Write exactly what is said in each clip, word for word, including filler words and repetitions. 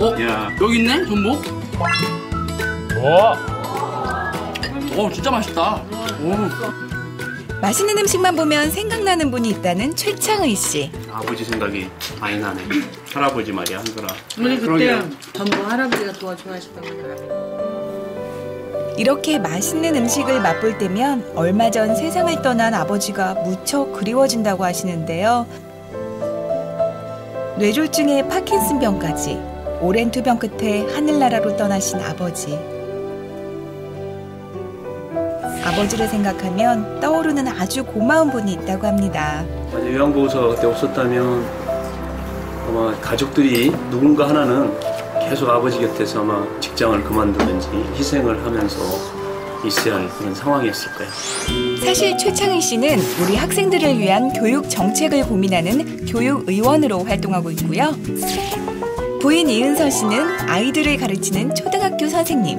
어? 야, 여기 있네? 전복? 와! 어, 진짜 맛있다. 오. 맛있는 음식만 보면 생각나는 분이 있다는 최창의 씨. 아버지 생각이 많이 나네. 할아버지 말이야, 한솔아. 우리 그때 전부 할아버지가 도와 좋아하셨다고 그러더라고요. 이렇게 맛있는 음식을 맛볼 때면 얼마 전 세상을 떠난 아버지가 무척 그리워진다고 하시는데요. 뇌졸중에 파킨슨병까지 오랜 투병 끝에 하늘나라로 떠나신 아버지. 아버지를 생각하면 떠오르는 아주 고마운 분이 있다고 합니다. 요양보호사가 그때 없었다면 아마 가족들이 누군가 하나는 계속 아버지 곁에서 아마 직장을 그만두든지 희생을 하면서 있어야 할 그런 상황이었을 거예요. 사실 최창희 씨는 우리 학생들을 위한 교육 정책을 고민하는 교육의원으로 활동하고 있고요. 부인 이은서 씨는 아이들을 가르치는 초등학교 선생님.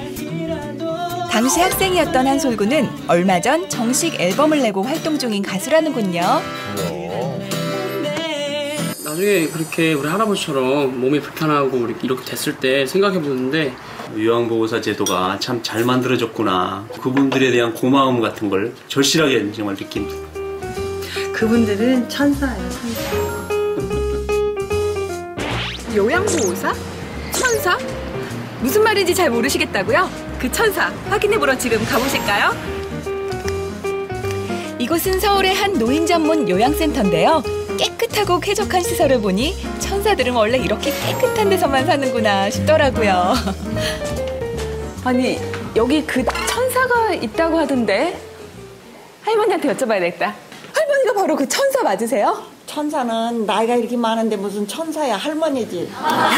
당시 학생이었던 한솔군은 얼마 전 정식 앨범을 내고 활동 중인 가수라는군요. 나중에 그렇게 우리 할아버지처럼 몸이 불편하고 이렇게 됐을 때 생각해보는데 요양보호사 제도가 참 잘 만들어졌구나. 그분들에 대한 고마움 같은 걸 절실하게 정말 느낍니다. 그분들은 천사예요, 천사. 요양보호사? 천사? 무슨 말인지 잘 모르시겠다고요? 그 천사 확인해보러 지금 가보실까요? 이곳은 서울의 한 노인 전문 요양센터인데요. 깨끗하고 쾌적한 시설을 보니 천사들은 원래 이렇게 깨끗한 데서만 사는구나 싶더라고요. 아니, 여기 그 천사가 있다고 하던데? 할머니한테 여쭤봐야 되겠다. 할머니가 바로 그 천사 맞으세요? 천사는 나이가 이렇게 많은데 무슨 천사야, 할머니지.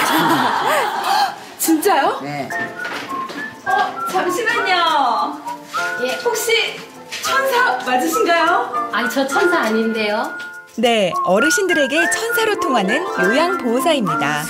진짜요? 네. 어, 잠시만요. 예, 혹시 천사 맞으신가요? 아니, 저 천사 아닌데요. 네, 어르신들에게 천사로 통하는 요양보호사입니다.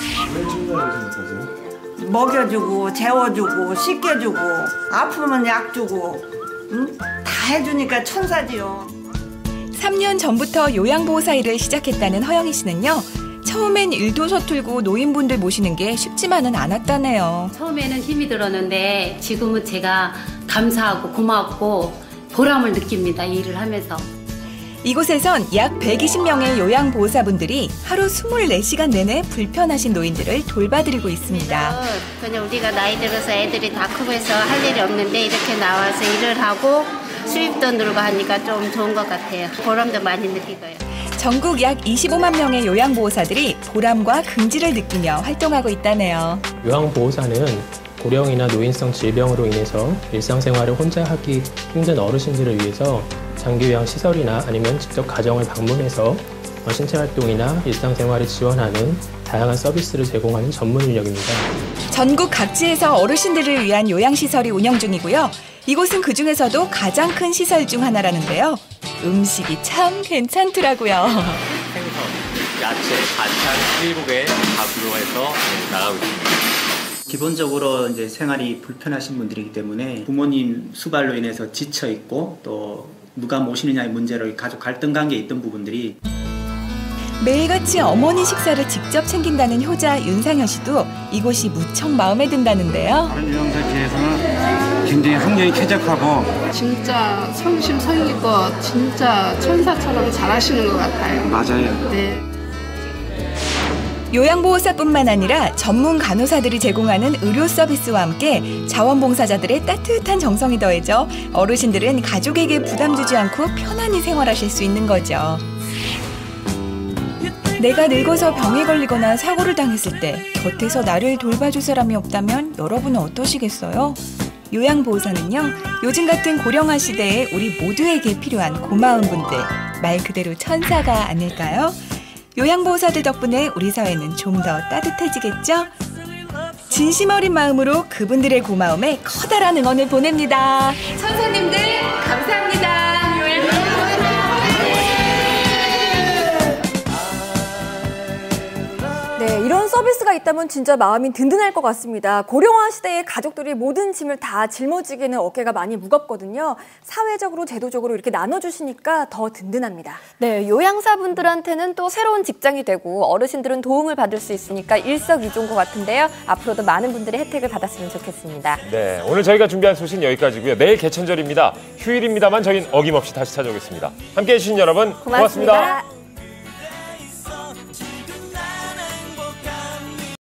먹여주고 재워주고 씻겨주고 아프면 약 주고 응? 다 해주니까 천사지요. 삼 년 전부터 요양보호사 일을 시작했다는 허영희 씨는요. 처음엔 일도 서툴고 노인분들 모시는 게 쉽지만은 않았다네요. 처음에는 힘이 들었는데 지금은 제가 감사하고 고맙고 보람을 느낍니다. 이 일을 하면서. 이곳에선 약 백이십 명의 요양보호사분들이 하루 이십사 시간 내내 불편하신 노인들을 돌봐드리고 있습니다. 그냥 우리가 나이 들어서 애들이 다 크고 해서 할 일이 없는데 이렇게 나와서 일을 하고 수입도 늘고 하니까 좀 좋은 것 같아요. 보람도 많이 느끼고요. 전국 약 이십오만 명의 요양보호사들이 보람과 긍지를 느끼며 활동하고 있다네요. 요양보호사는 고령이나 노인성 질병으로 인해서 일상생활을 혼자 하기 힘든 어르신들을 위해서 장기요양시설이나 아니면 직접 가정을 방문해서 신체활동이나 일상생활을 지원하는 다양한 서비스를 제공하는 전문 인력입니다. 전국 각지에서 어르신들을 위한 요양시설이 운영 중이고요. 이곳은 그중에서도 가장 큰 시설 중 하나라는데요. 음식이 참 괜찮더라고요. 생선, 야채, 반찬 일곱 개 밥으로 해서 나가고 있습니다. 기본적으로 이제 생활이 불편하신 분들이기 때문에 부모님 수발로 인해서 지쳐 있고 또 누가 모시느냐의 문제로 가족 갈등 관계에 있던 부분들이 매일같이 어머니 식사를 직접 챙긴다는 효자 윤상현 씨도 이곳이 무척 마음에 든다는데요. 다른 요양사에 비해서는 굉장히 환경이 쾌적하고 진짜 성심성의껏 진짜 천사처럼 잘하시는 것 같아요. 맞아요. 네. 요양보호사뿐만 아니라 전문 간호사들이 제공하는 의료 서비스와 함께 자원봉사자들의 따뜻한 정성이 더해져 어르신들은 가족에게 부담 주지 않고 편안히 생활하실 수 있는 거죠. 내가 늙어서 병에 걸리거나 사고를 당했을 때 곁에서 나를 돌봐줄 사람이 없다면 여러분은 어떠시겠어요? 요양보호사는요, 요즘 같은 고령화 시대에 우리 모두에게 필요한 고마운 분들, 말 그대로 천사가 아닐까요? 요양보호사들 덕분에 우리 사회는 좀 더 따뜻해지겠죠? 진심 어린 마음으로 그분들의 고마움에 커다란 응원을 보냅니다. 천사님들 감사합니다. 네, 이런 서비스가 있다면 진짜 마음이 든든할 것 같습니다. 고령화 시대에 가족들이 모든 짐을 다 짊어지기에는 어깨가 많이 무겁거든요. 사회적으로 제도적으로 이렇게 나눠주시니까 더 든든합니다. 네, 요양사분들한테는 또 새로운 직장이 되고 어르신들은 도움을 받을 수 있으니까 일석이조인 것 같은데요. 앞으로도 많은 분들의 혜택을 받았으면 좋겠습니다. 네, 오늘 저희가 준비한 소식은 여기까지고요. 내일 개천절입니다. 휴일입니다만 저희는 어김없이 다시 찾아오겠습니다. 함께해 주신 여러분 고맙습니다. 고맙습니다.